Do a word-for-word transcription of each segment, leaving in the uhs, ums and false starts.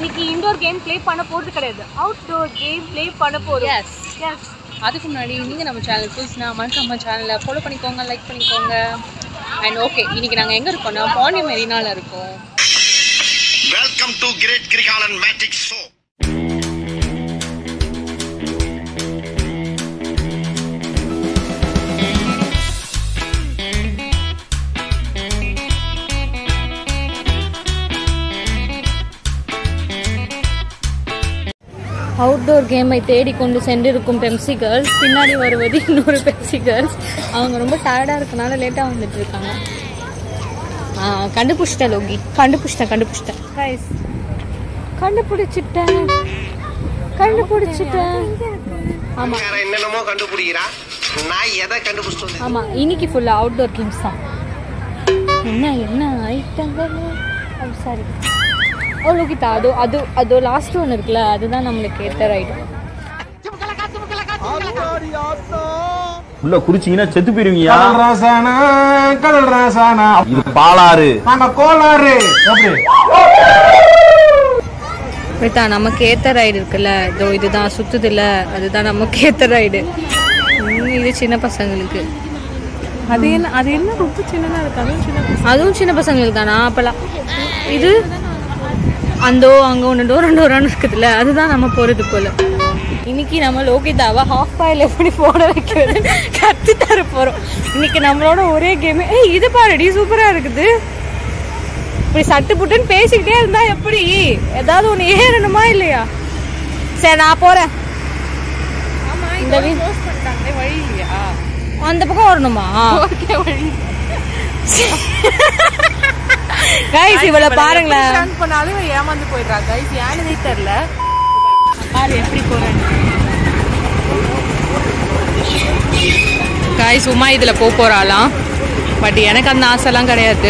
இன்னைக்கு indoor game play பண்ண போறது கிடையாது, அவுட்டோர் கேம் ப்ளே பண்ண போறோம். எஸ் எஸ் அதுக்கு முன்னாடி நீங்கள் நம்ம சேனல் புதுசுனா மறக்காம சேனலை ஃபாலோ பண்ணிக்கோங்க, லைக் பண்ணிக்கோங்க. அண்ட் ஓகே, இன்னைக்கு நாங்கள் எங்கே இருக்கோம்னா பாண்டி மெரினால இருக்கோம். Welcome to great Krikalan magic show. Outdoor கேமை தேடிக்கொண்டு சென்றிருக்கும் பெப்சி கேர்ள்ஸ், பின்னாடி வருவது இன்னொரு பெப்சி கேர்ள்ஸ். அவங்க ரொம்ப டயர்டாக இருக்கனால லேட்டாக வந்துட்டு இருக்காங்க. ஆ கண்டுபிடிச்சிட்டேன் லோகி, கண்டுபிடிச்சிட்டேன் கண்டுபிடிச்சிட்டேன் கைஸ் கண்டுபிடிச்சிட்டேன் கண்டுபிடிச்சிட்டேன் ஆமாம் என்னென்னமோ கண்டுபிடிக்கிறா, நான் எதை கண்டுபிடிச்சிட்டு. ஆமாம், இன்னைக்கு ஃபுல்லாக அவுட்டோர் கேம்ஸ் தான். என்ன என்ன ஐட்டங்கள் அது சாரி ஓ லோகிதா, அது அது அது லாஸ்ட் ஒன்று இருக்குல்ல, அதுதான் நம்மளுக்கு ஏற்ற ரைடு. உள்ள குடிச்சீங்கன்னா செத்து போயிருவீங்க. கடல் ராசானா கடல் ராசானா இது பாலாறு, நாங்க கோலாறு. ரைட்டா, நமக்கு ஏற்ற ரைடு இருக்குல்ல, இதோ இதுதான் சுத்துது இல்ல, அதுதான் நமக்கு ஏற்ற ரைடு. இது சின்ன பசங்களுக்கு. அது என்ன அது என்ன ரொம்ப சின்னதா இருக்கு, அதுவும் சின்ன அதுவும் சின்ன பசங்களுக்கு தானா? அப்பெல்லாம் இது அந்தோ அங்கே ஒன்று டோர் டோரான்னு இருக்குதுல்ல, அதுதான் நம்ம போகிறது போல். இன்னைக்கு நம்ம லோகிதாவை ஹாஃப் பாயில் எப்படி போட வைக்கிறது கற்று தர போகிறோம். இன்னைக்கு நம்மளோட ஒரே கேமு. ஏய் இது பாருடி, சூப்பராக இருக்குது. இப்படி சட்டு புட்டுன்னு பேசிக்கிட்டே இருந்தா எப்படி? ஏதாவது ஒன்று ஏறணுமா இல்லையா? சரி நான் போகிறேன். இந்த வழி இல்லையா, அந்த பக்கம் வரணுமா? கைஸ் இவளை பாருங்களேன், பண்ணாலும் ஏமாந்து போயிடுறா கைஸ், ஏனே தெரியல. பாரு எப்படி போறேன் கைஸ். சும்மா இதுல போக போறாளாம், பட் எனக்கு அந்த ஆசைலாம் கிடையாது.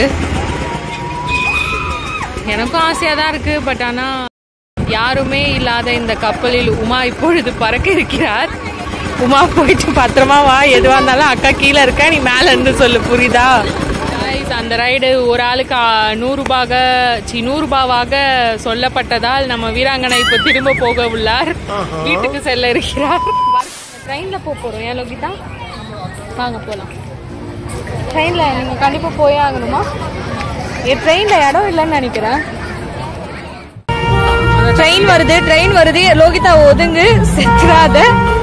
எனக்கும் ஆசையா தான் இருக்கு, பட் ஆனா யாருமே இல்லாத இந்த கப்பலில் உமா இப்பொழுது பறக்க இருக்கிறார். உமா போயிட்டு பத்திரமா வா, எதுவா இருந்தாலும் அக்கா கீழே இருக்க, நீ மேல இருந்து சொல்லு, புரியுதா? அந்த ரைடு ஒரு ஆளுக்கு நூறு ரூபாக சி நூறு ரூபாவாக சொல்லப்பட்டதால் நம்ம வீராங்கனை இப்போ திரும்ப போக உள்ளார், வீட்டுக்கு செல்ல இருக்கிறார். ட்ரெயின்ல போக போறோம். ஏன் லோகிதா, வாங்க போலாம். ட்ரெயின்ல நீங்க கண்டிப்பா போயே ஆகணுமா? என் ட்ரெயின்ல இடம் இல்லைன்னு நினைக்கிறேன். ட்ரெயின் வருது ட்ரெயின் வருது லோகிதா ஒதுங்கு, செத்துறாத.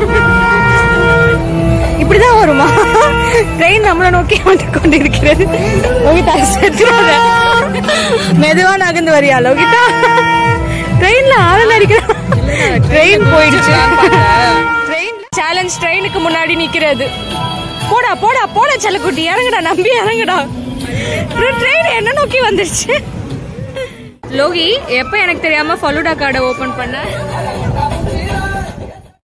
இப்படிதான் வருமா ட்ரெயின்? நம்மளை நோக்கி வந்து கொண்டு இருக்கிறது. லோகிதா செத்துறாத, மெதுவா நகர்ந்து வரியா லோகிதா? ட்ரெயின்ல ஆளு அடிக்கிற, ட்ரெயின் போயிடுச்சு. ட்ரெயின் சேலஞ்ச், ட்ரெயினுக்கு முன்னாடி நிக்கிறது. போடா போடா போடா செல்லக்குட்டி, இறங்குடா, நம்பி இறங்குடா. ட்ரெயின் என்ன நோக்கி வந்துருச்சு. லோகி எப்ப எனக்கு தெரியாம ஃபலூடா கார்டை ஓபன் பண்ண?